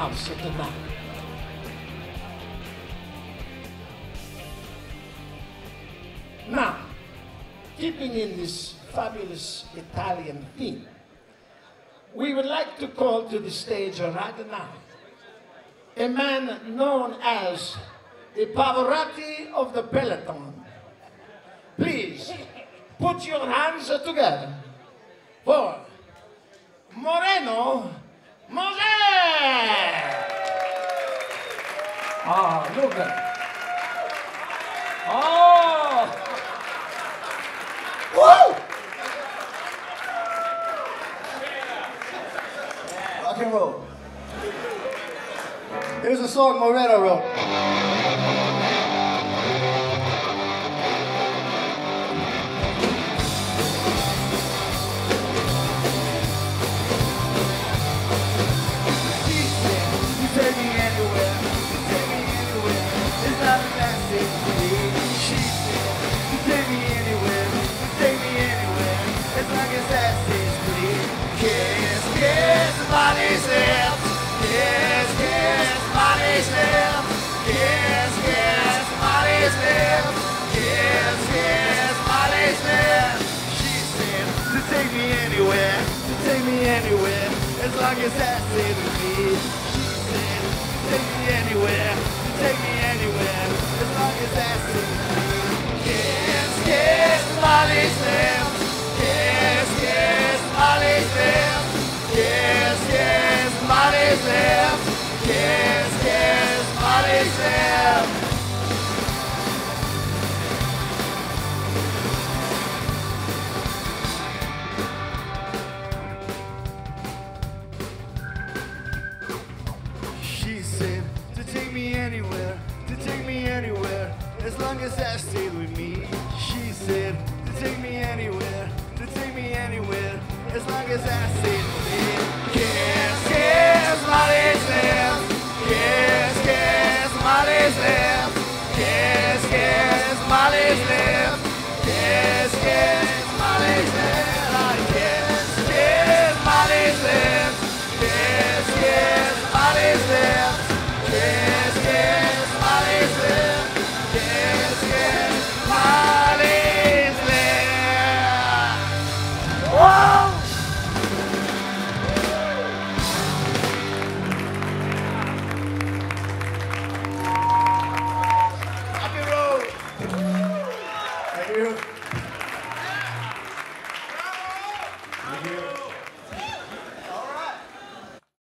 concert tonight. Now, keeping in this fabulous Italian theme, we would like to call to the stage right now a man known as the Pavarotti of the Peloton. Please, put your hands together for Moreno Moser! Ah, look at it. Oh! Woo! Rock and roll. Here's a song Moreno wrote. Take me anywhere, it's not a bad thing for me. She said, take me anywhere, as long as that stays clear. Kiss, kiss, body's lips. Kiss, kiss, body's lips. Kiss, kiss, body's lips. Kiss, kiss, body's lips. She said, to take me anywhere, as long as that stays with me. Take me anywhere, as long as that's in me. Kiss, kiss, Molly's lips. Kiss, kiss, Molly's lips. Kiss, kiss, Molly's lips. Kiss, kiss, Molly's lips. She said to take me anywhere, as long as that stayed with me. She said to take me anywhere, as long as that stayed with me. Kiss, kiss, Molly's lips. Kiss, kiss, Molly's lips. Kiss, kiss, Molly's lips. Kiss, kiss, Molly's lips. Kiss, kiss, Molly's lips. Kiss, kiss, Molly's lips. Kiss, kiss, Molly's lips. Kiss, kiss, Molly's lips. Whoa! Rock and roll. Thank you.